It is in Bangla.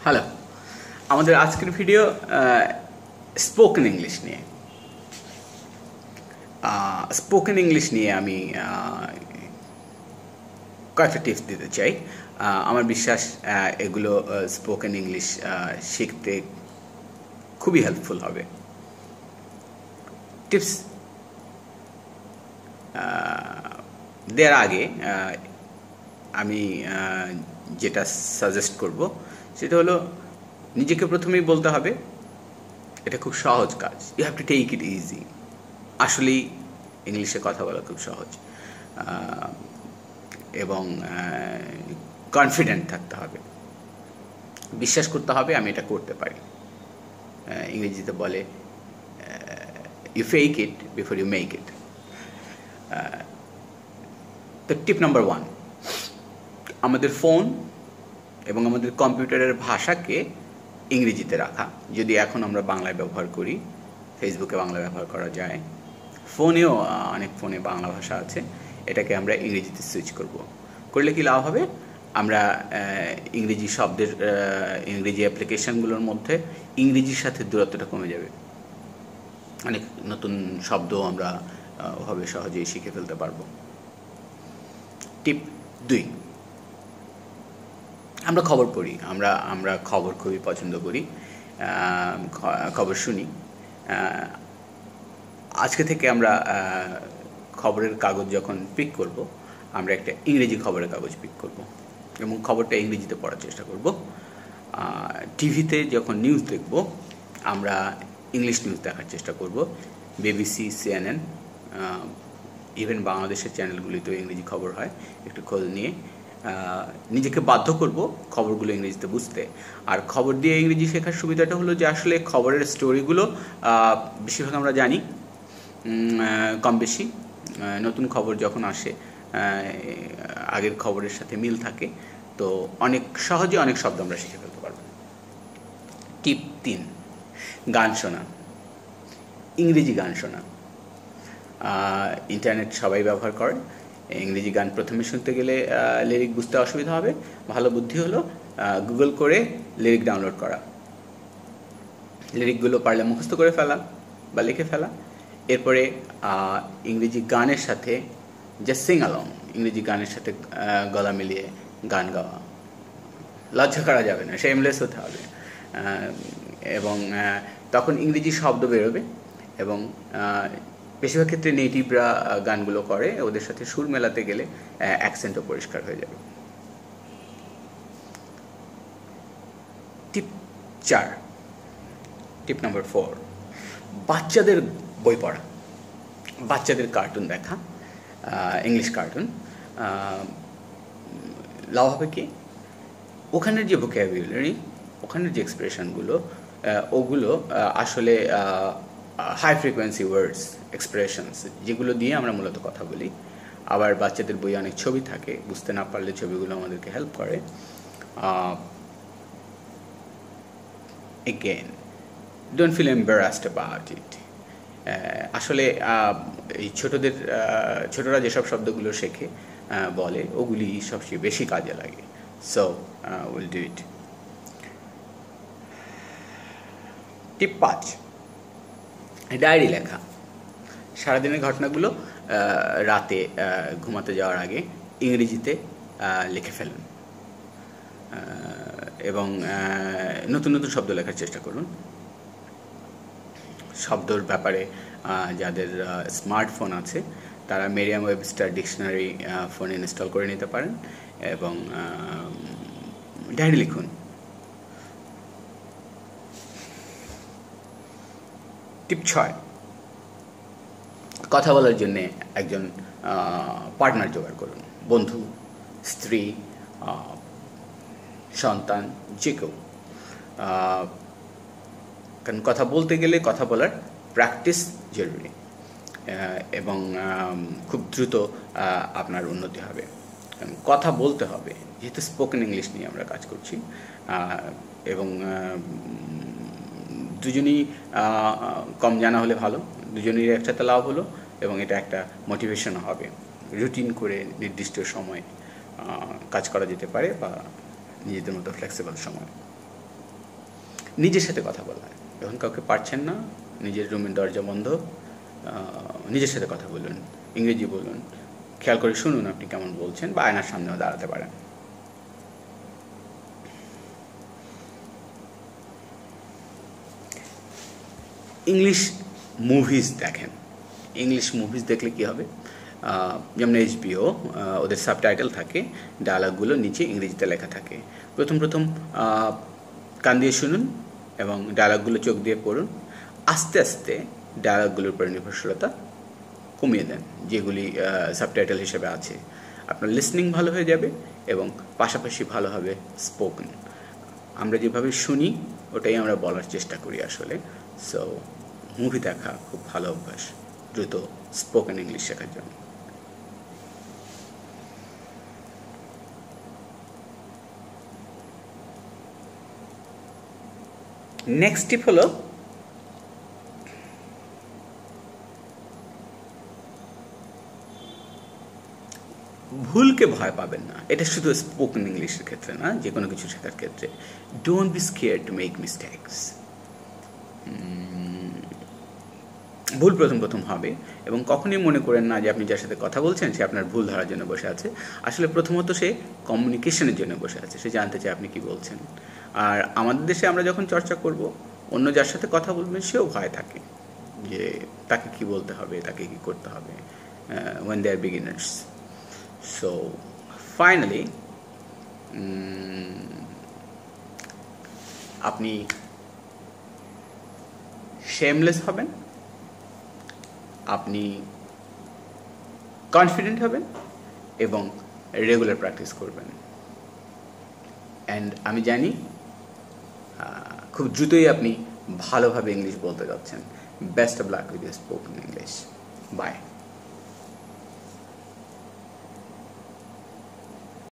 হ্যালো, আমাদের আজকের ভিডিও স্পোকেন ইংলিশ নিয়ে। স্পোকেন ইংলিশ নিয়ে আমি কয়েকটা টিপস দিতে চাই। আমার বিশ্বাস এগুলো স্পোকেন ইংলিশ শিখতে খুবই হেল্পফুল হবে। টিপস দেওয়ার আগে আমি যেটা সাজেস্ট করব সেটা হলো, নিজেকে প্রথমেই বলতে হবে এটা খুব সহজ কাজ। You have to take it easy. আসলেই ইংলিশে কথা বলা খুব সহজ, এবং কনফিডেন্ট থাকতে হবে, বিশ্বাস করতে হবে আমি এটা করতে পারি। ইংরেজিতে বলে you fake it before you make it. তো টিপ নাম্বার 1, আমাদের ফোন এবং আমাদের কম্পিউটারের ভাষাকে ইংরেজিতে রাখা। যদি এখন আমরা বাংলায় ব্যবহার করি, ফেসবুকে বাংলা ব্যবহার করা যায়, ফোনেও অনেক ফোনে বাংলা ভাষা আছে, এটাকে আমরা ইংরেজিতে সুইচ করলে কি লাভ হবে? আমরা ইংরেজি শব্দের ইংরেজি অ্যাপ্লিকেশানগুলোর মধ্যে ইংরেজির সাথে দূরত্বটা কমে যাবে। অনেক নতুন শব্দ আমরা ওভাবে সহজেই শিখে ফেলতে পারবো। টিপ 2, আমরা খবর পড়ি, আমরা খবর খুবই পছন্দ করি, খবর শুনি। আজকে থেকে আমরা খবরের কাগজ যখন পিক করব, আমরা একটা ইংরেজি খবরের কাগজ পিক করব এবং খবরটা ইংরেজিতে পড়ার চেষ্টা করব। টিভিতে যখন নিউজ দেখব, আমরা ইংলিশ নিউজ দেখার চেষ্টা করব। বিবিসি, CNN, ইভেন বাংলাদেশের চ্যানেলগুলিতেও ইংরেজি খবর হয়। একটু খোঁজ নিয়ে নিজেকে বাধ্য করব খবরগুলো ইংরেজিতে বুঝতে। আর খবর দিয়ে ইংরেজি শেখার সুবিধাটা হলো যে আসলে খবরের স্টোরিগুলো বেশিরভাগ আমরা জানি, কম বেশি। নতুন খবর যখন আসে আগের খবরের সাথে মিল থাকে, তো অনেক সহজে অনেক শব্দ আমরা শিখে ফেলতে পারব। টিপ 3, গান শোনা, ইংরেজি গান শোনা। ইন্টারনেট সবাই ব্যবহার করে। ইংরেজি গান প্রথমে শুনতে গেলে লিরিক বুঝতে অসুবিধা হবে। ভালো বুদ্ধি হলো গুগল করে লিরিক ডাউনলোড করা, লিরিকগুলো পারলে মুখস্থ করে ফেলা বা লিখে ফেলা। এরপরে ইংরেজি গানের সাথে জাস্ট সিং অ্যালং, ইংরেজি গানের সাথে গলা মিলিয়ে গান গাওয়া। লজ্জা করা যাবে না, শেমলেস হতে হবে। এবং তখন ইংরেজি শব্দ বেরোবে এবং বেশিরভাগ ক্ষেত্রে নেটিভরা গানগুলো করে, ওদের সাথে সুর মেলাতে গেলে অ্যাকসেন্টও পরিষ্কার হয়ে যাবে। টিপ নাম্বার 4, বাচ্চাদের বই পড়া, বাচ্চাদের কার্টুন দেখা, ইংলিশ কার্টুন। লাভ হবে কি, ওখানের যে ভোকাবুলারি, ওখানের যে এক্সপ্রেশনগুলো, ওগুলো আসলে হাই ফ্রিকোয়েন্সি ওয়ার্ডস, এক্সপ্রেশনস, যেগুলো দিয়ে আমরা মূলত কথা বলি। আবার বাচ্চাদের বই অনেক ছবি থাকে, বুঝতে না পারলে ছবিগুলো আমাদেরকে হেল্প করে। Again, don't feel embarrassed about it. আসলে এই ছোটরা যেসব শব্দগুলো শেখে বলে, ওগুলি সবচেয়ে বেশি কাজে লাগে। So will do it. Tip 5, diary লেখা। সারাদিনের ঘটনাগুলো রাতে ঘুমাতে যাওয়ার আগে ইংরেজিতে লিখে ফেলুন এবং নতুন নতুন শব্দ লেখার চেষ্টা করুন। শব্দর ব্যাপারে যাদের স্মার্টফোন আছে তারা মেরিয়াম ওয়েবস্টার ডিকশনারি ফোনে ইনস্টল করে নিতে পারেন এবং ডায়েরি লিখুন। টিপ 6, কথা বলার জন্যে একজন পার্টনার জোগাড় করুন, বন্ধু, স্ত্রী, সন্তান, যে কেউ। কারণ কথা বলতে গেলে কথা বলার প্র্যাকটিস জরুরি এবং খুব দ্রুত আপনার উন্নতি হবে। কথা বলতে হবে, যেহেতু স্পোকেন ইংলিশ নিয়ে আমরা কাজ করছি, এবং দুজনই কম জানা হলে ভালো, দুজনেরই একসাথে লাভ হলো এবং এটা একটা মোটিভেশন হবে। রুটিন করে নির্দিষ্ট সময় কাজ করা যেতে পারে বা নিজেদের মতো ফ্লেক্সিবল সময়। নিজের সাথে কথা বলা। যখন কাউকে পারছেন না, নিজের রুমের দরজা বন্ধ, নিজের সাথে কথা বলুন, ইংরেজি বলুন, খেয়াল করে শুনুন আপনি কেমন বলছেন, বা আয়নার সামনেও দাঁড়াতে পারেন। ইংলিশ মুভিজ দেখেন। ইংলিশ মুভিজ দেখলে কী হবে, যেমন HBO, ওদের সাবটাইটেল থাকে, ডায়ালগগুলো নিচে ইংরেজিতে লেখা থাকে। প্রথম প্রথম কান দিয়ে শুনুন এবং ডায়ালগগুলো চোখ দিয়ে পড়ুন। আস্তে আস্তে ডায়ালগগুলোর উপর নির্ভরশীলতা কমিয়ে দেন, যেগুলি সাবটাইটেল হিসেবে আছে। আপনার লিসনিং ভালো হয়ে যাবে এবং পাশাপাশি ভালো হবে স্পোকেন। আমরা যেভাবে শুনি ওটাই আমরা বলার চেষ্টা করি আসলে। সো মুভি দেখা খুব ভালো অভ্যাস দ্রুত স্পোকেন ইংলিশ শেখার জন্য। নেক্সট টিপ হলো, ভুলকে ভয় পাবেন না। এটা শুধু স্পোকেন ইংলিশের ক্ষেত্রে না, যে কোনো কিছু শেখার ক্ষেত্রে। Don't be scared to make mistakes. ভুল প্রথম প্রথম হবে এবং কখনোই মনে করেন না যে আপনি যার সাথে কথা বলছেন সে আপনার ভুল ধরার জন্য বসে আছে। আসলে প্রথমত সে কমিউনিকেশনের জন্য বসে আছে, সে জানতে চায় আপনি কি বলছেন। আর আমাদের দেশে আমরা যখন চর্চা করব, অন্য যার সাথে কথা বলবেন সেও ভয় থাকে যে তাকে কি বলতে হবে, তাকে কি করতে হবে, when they are beginners. So finally, আপনি শেমলেস হবেন, আপনি কনফিডেন্ট হবেন এবং রেগুলার প্র্যাকটিস করবেন। অ্যান্ড আমি জানি খুব দ্রুতই আপনি ভালোভাবে ইংলিশ বলতে যাচ্ছেন। Best of luck with spoken English. By.